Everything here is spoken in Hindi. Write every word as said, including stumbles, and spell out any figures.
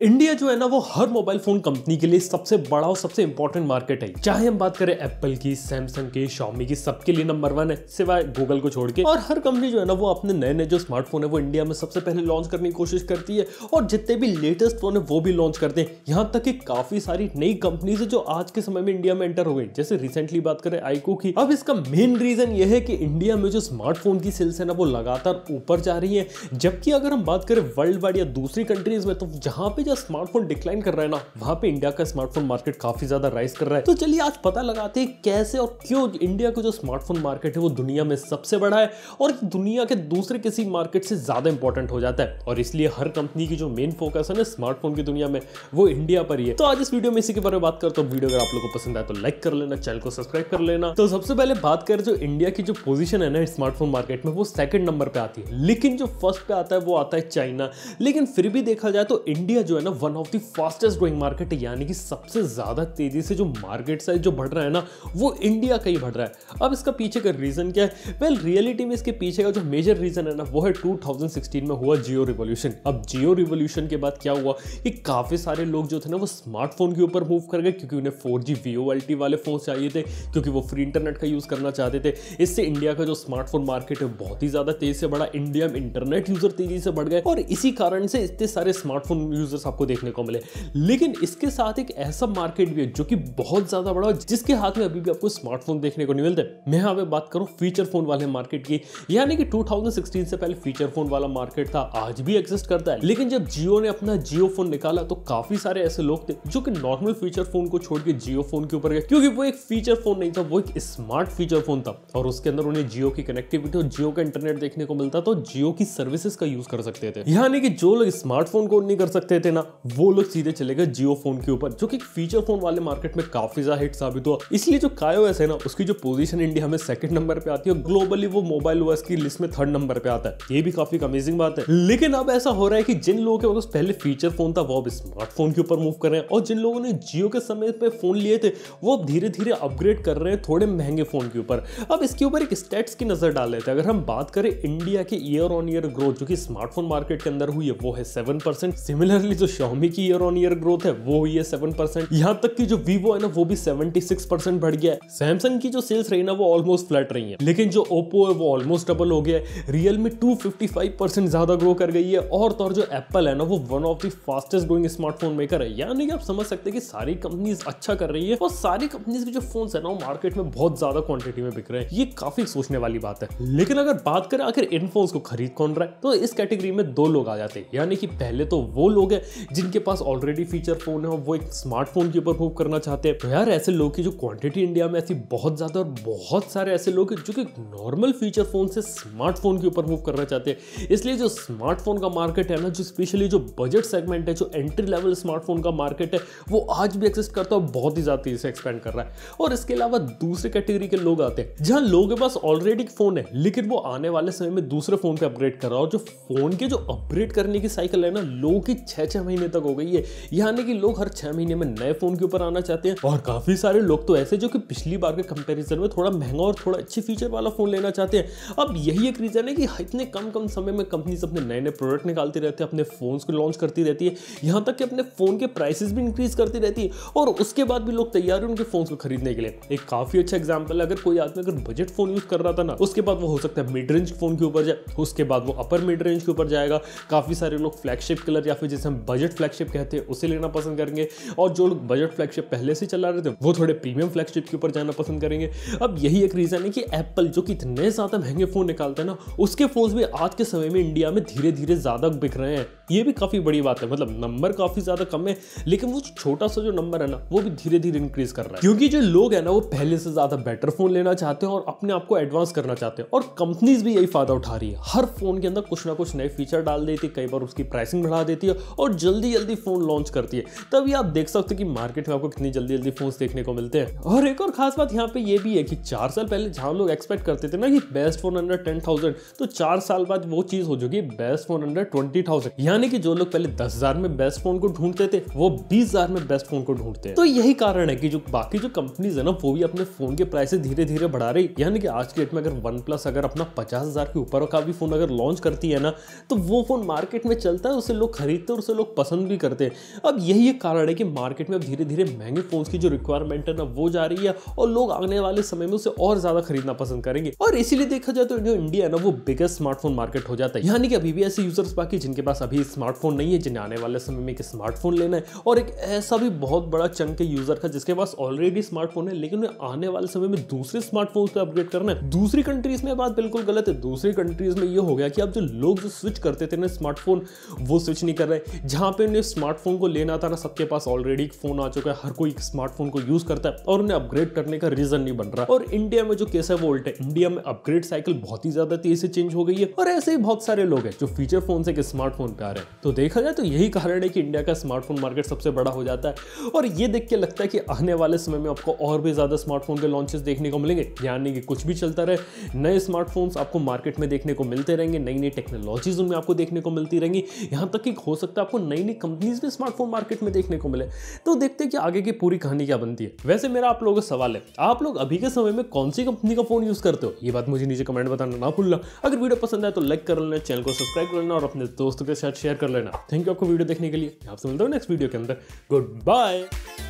इंडिया जो है ना वो हर मोबाइल फोन कंपनी के लिए सबसे बड़ा और सबसे इंपॉर्टेंट मार्केट है। चाहे हम बात करें एप्पल की, सैमसंग की, शाओमी की, सबके लिए नंबर वन है सिवाय गूगल को छोड़ के। और हर कंपनी जो है ना वो अपने नए नए जो स्मार्टफोन है वो इंडिया में सबसे पहले लॉन्च करने की कोशिश करती है और जितने भी लेटेस्ट फोन है वो भी लॉन्च करते हैं। यहाँ तक कि काफी सारी नई कंपनीज है जो आज के समय में इंडिया में एंटर हो गई। जैसे रिसेंटली बात करें आईक्यू की। अब इसका मेन रीजन ये है कि इंडिया में जो स्मार्टफोन की सेल्स है ना वो लगातार ऊपर जा रही है, जबकि अगर हम बात करें वर्ल्ड वाइड या दूसरी कंट्रीज में तो जहां पे जो स्मार्टफोन डिक्लाइन कर रहा है ना वहां पे इंडिया का स्मार्टफोन मार्केट काफी ज्यादा राइज कर रहा है। तो चलिए आज पता लगाते हैं कैसे और क्यों इंडिया का जो स्मार्टफोन मार्केट है वो दुनिया में सबसे बड़ा है और दुनिया के दूसरे किसी मार्केट से ज्यादा इंपॉर्टेंट हो जाता है। और इसलिए हर कंपनी की जो मेन फोकस है ना स्मार्टफोन की दुनिया में वो इंडिया पर ही है। तो आज इस वीडियो में इसी के बारे में बात करते हैं। वीडियो अगर आप लोगों को पसंद आए तो लाइक कर लेना, चैनल को सब्सक्राइब कर लेना। तो सबसे पहले बात करें जो इंडिया की जो पोजीशन है ना स्मार्टफोन मार्केट में वो सेकंड नंबर पे आती है, लेकिन जो फर्स्ट पे आता है वो आता है चाइना। लेकिन फिर भी देखा जाए तो इंडिया जो है ना one of the fastest growing market है, यानी कि सबसे ज्यादा तेजी से जो मार्केट साइज जो बढ़ रहा है ना वो इंडिया का ही बढ़ रहा है। अब इसका पीछे का रीजन क्या है? वेल रियलिटी में इसके पीछे का जो मेजर रीजन है ना वो है टू थाउजेंड सिक्सटीन में हुआ जियो रिवॉल्यूशन। अब जियो रिवॉल्यूशन के बाद क्या हुआ कि काफी सारे लोग जो थे ना वो स्मार्टफोन के ऊपर मूव कर गए, क्योंकि उन्हें four G V O L T वाले फोन चाहिए थे, क्योंकि वो फ्री इंटरनेट का यूज करना चाहते थे। इससे इंडिया का जो स्मार्टफोन मार्केट है बहुत ही ज्यादा तेजी से बढ़ा। इंडिया में इंटरनेट यूजर तेजी से बढ़ गए और इसी कारण से इतने सारे स्मार्टफोन यूजर्स आपको देखने को मिले। लेकिन इसके साथ एक ऐसा मार्केट भी है जो कि बहुत ज्यादा बड़ा है, जिसके हाथ में अभी भी आपको स्मार्टफोन देखने को नहीं मिलते। मैं यहाँ पे बात करूं फीचर फोन वाले मार्केट की, यानी कि टू थाउजेंड सिक्सटीन से पहले फीचर फोन वाला मार्केट था, आज भी एग्जिस्ट करता है। लेकिन जब जियो ने अपना जियो फोन निकाला तो काफी सारे ऐसे लोग थे जो कि नॉर्मल फीचर फोन को छोड़ के जियो फोन के ऊपर गए, क्योंकि वो एक फीचर फोन नहीं था, वो एक स्मार्ट फीचर फोन था और उसके अंदर उन्हें जियो की कनेक्टिविटी और जियो का इंटरनेट देखने को मिलता, तो जियो की सर्विसेज का यूज कर सकते थे। यानी कि जो लोग स्मार्टफोन को नहीं कर सकते थे ना वो लोग सीधे चले गए जियो फोन के ऊपर, जो कि फीचर फोन वाले मार्केट में काफी ज्यादा हिट साबित हुआ। इसलिए जो काईओएस है ना उसकी जो पोजीशन इंडिया में सेकंड नंबर पे आती है, ग्लोबली वो मोबाइल ओएस की लिस्ट में थर्ड नंबर पे आता है। ये भी काफी अमेजिंग बात है। लेकिन अब ऐसा हो रहा है कि जिन लोगों के पास पहले फीचर फोन था वो अब स्मार्टफोन के ऊपर मूव कर रहे हैं, और जिन लोगों ने जियो के समय पे फोन लिए थे वो अब धीरे धीरे अपग्रेड कर रहे हैं थोड़े महंगे फोन के ऊपर। अब इसके ऊपर एक स्टैट्स की नजर डाल लेते हैं। अगर हम बात करें इंडिया के ईयर ऑन ईयर ग्रोथ जो कि स्मार्टफोन मार्केट के अंदर हुई है वो है सेवन परसेंट। सिमिलरली जो शाओमी की ईयर ऑन ईयर ग्रोथ है वो हुई है सेवन परसेंट। यहां तक कि जो वीवो है ना वो भी सेवेंटी सिक्स परसेंट बढ़ गया है। सैमसंग की जो सेल्स रही ना वो ऑलमोस्ट फ्लैट रही है, लेकिन जो ओप्पो है वो ऑलमोस्ट डबल हो गया है। Realme two fifty five percent ज्यादा ग्रो कर गई है और तो और जो एप्पल है ना वो one of the fastest growing smartphone maker है। यानी कि आप समझ सकते हैं कि सारी कंपनीज अच्छा कर रही है और सारी कंपनीज के जो फोन्स है ना वो मार्केट में बहुत ज्यादा क्वांटिटी में बिक रहे हैं। ये काफी सोचने वाली बात है। लेकिन अगर बात करें आखिर इन फोन्स को खरीद कौन रहा है, तो इस कैटेगरी में दो लोग आ जाते हैं। यानी कि पहले तो वो लोग हैं जिनके पास ऑलरेडी फीचर फोन है और वो एक स्मार्टफोन के ऊपर मूव करना चाहते हैं। तो यार ऐसे लोग की जो क्वांटिटी इंडिया में ऐसी बहुत ज्यादा और बहुत सारे ऐसे लोग हैं जो कि नॉर्मल फीचर फोन से स्मार्टफोन के ऊपर मूव करना चाहते हैं। इसलिए जो स्मार्टफोन का मार्केट है ना, जो स्पेशली जो बजट सेगमेंट है, जो एंट्री लेवल स्मार्टफोन का मार्केट है, वो आज भी एक्सिस्ट करता है और बहुत ही ज्यादा तेजी से एक्सपेंड कर रहा है। और इसके अलावा दूसरे कैटेगरी के लोग आते हैं जहां लोगों के पास ऑलरेडी फोन है लेकिन वो आने वाले समय में दूसरे फोन पे अपग्रेड कर रहा है। और जो फोन के जो अपग्रेड करने की साइकिल है ना लोगों की छह छह महीने तक हो गई है। यानी कि लोग हर छह महीने में नए फोन के ऊपर आना चाहते हैं और काफी सारे लोग तो ऐसे जो कि पिछली बार के कंपैरिजन में थोड़ा महंगा और थोड़ा अच्छी फीचर वाला फोन लेना चाहते हैं। अब यही एक रीजन है कि इतने कम कम समय में कंपनीज अपने नए नए प्रोडक्ट निकालती रहती है, अपने फोन्स को लॉन्च करती रहती है, यहां तक कि अपने फोन के प्राइसेस भी इंक्रीज करती रहती है और उसके बाद भी लोग तैयार हैं उनके फोन्स को खरीदने के लिए। एक काफी अच्छा एग्जांपल है, अगर कोई आदमी अगर बजट फोन यूज कर रहा था ना उसके बाद वो हो सकता है मिड रेंज फोन के ऊपर जाए, उसके बाद वो अपर मिड रेंज के ऊपर जाएगा। काफी सारे लोग फ्लैगशिप कलर या फिर जैसे हम बजट फ्लैगशिप कहते हैं उसे लेना पसंद करेंगे, और जो लोग बजट फ्लैगशिप पहले से चला रहे थे वो थोड़े प्रीमियम फ्लैगशिप के ऊपर जाना पसंद करेंगे। अब यही एक रीजन है कि एप्पल जो कि इतने ज्यादा महंगे फोन निकालता है ना उसके फोन्स भी आज के समय में इंडिया में धीरे धीरे ज्यादा बिक रहे हैं। ये भी काफी बड़ी बात है, मतलब नंबर काफी ज्यादा कम है लेकिन वो छोटा सा जो नंबर है ना वो भी धीरे धीरे इंक्रीज कर रहा है, क्योंकि जो लोग है ना वो पहले से ज्यादा बेटर फोन लेना चाहते हैं और अपने आप को एडवांस करना चाहते हैं। और कंपनीज भी यही फायदा उठा रही है, हर फोन के अंदर कुछ ना कुछ नए फीचर डाल देती है, कई बार उसकी प्राइसिंग बढ़ा देती है और जल्दी जल्दी फोन लॉन्च करती है। तभी आप देख सकते हैं कि मार्केट में आपको कितनी जल्दी जल्दी फोन देखने को मिलते हैं। और एक और खास बात यहाँ पे ये भी है कि चार साल पहले जहां लोग एक्सपेक्ट करते थे ना कि best phone under ten thousand, तो चार साल बाद वो चीज हो चुकी है best phone under twenty thousand. यानी कि जो लोग पहले दस हजार में बेस्ट फोन को ढूंढते थे वो बीस हजार में बेस्ट फोन को ढूंढते हैं। तो यही कारण है कि जो बाकी जो कंपनीज है ना वो भी अपने फोन के प्राइसेस धीरे धीरे बढ़ा रही। यानी कि आज के डेट में अगर वन प्लस अगर अपना पचास हजार के ऊपर का भी फोन अगर लॉन्च करती है ना तो वो फोन मार्केट में चलता है, उसे लोग खरीदते हैं और उसे लोग लोग पसंद भी करते हैं। अब यही एक कारण है कि मार्केट में अब धीरे धीरे महंगे फोन्स की जो रिक्वायरमेंट है ना वो जा रही है और लोग आने वाले समय में उसे और ज्यादा खरीदना पसंद करेंगे। और इसीलिए देखा जाए तो जो इंडिया है ना वो बिगेस्ट स्मार्टफोन मार्केट हो जाता है। यानी कि अभी भी ऐसे यूजर्स बाकी जिनके पास अभी स्मार्टफोन नहीं है, जिन्हें आने वाले समय में एक स्मार्टफोन लेना है, और एक ऐसा भी बहुत बड़ा चंक है यूजर का जिसके पास ऑलरेडी स्मार्टफोन है लेकिन उन्हें आने वाले समय में दूसरे स्मार्टफोन पे अपग्रेड करना है। दूसरी कंट्रीज में बात बिल्कुल गलत है। दूसरी कंट्रीज में ये हो गया कि अब जो लोग जो स्विच करते थे ना स्मार्टफोन, वो स्विच नहीं कर रहे। जहां पे उन्हें स्मार्टफोन को लेना था ना, सबके पास ऑलरेडी फोन आ चुका है, हर कोई स्मार्टफोन को यूज करता है और उन्हें अपग्रेड करने का रीजन नहीं बन रहा। और इंडिया में जो केस है वो उल्टा है। इंडिया में अपग्रेड साइकिल बहुत ही ज्यादा तेजी से चेंज हो गई है और ऐसे ही बहुत सारे लोग हैं जो फीचर फोन से स्मार्टफोन पे आ रहे हैं। तो देखा जाए तो यही कारण है कि इंडिया का स्मार्टफोन मार्केट सबसे बड़ा हो जाता है। और ये देख के लगता है कि आने वाले समय में आपको और भी ज्यादा स्मार्टफोन के लॉन्चेस देखने को मिलेंगे। यानी कि कुछ भी चलता रहे, नए स्मार्टफोन्स आपको मार्केट में देखने को मिलते रहेंगे, नई नई टेक्नोलॉजीज उनमें आपको देखने को मिलती रहेंगी। यहां तक कि हो सकता है आपको नई नई कंपनीज भी स्मार्टफोन मार्केट में देखने को मिले। तो देखते हैं कि आगे की पूरी कहानी क्या बनती है। वैसे मेरा आप लोगों से सवाल है, आप लोग अभी के समय में कौन सी कंपनी का फोन यूज करते हो? ये बात मुझे नीचे कमेंट बताना ना भूलना। अगर वीडियो पसंद आए तो लाइक कर लेना, चैनल को सब्सक्राइब कर लेना और अपने दोस्तों के साथ शेयर कर लेना। थैंक यू आपको वीडियो देखने के लिए। आपसे मिलता हूं नेक्स्ट वीडियो के अंदर। Good bye.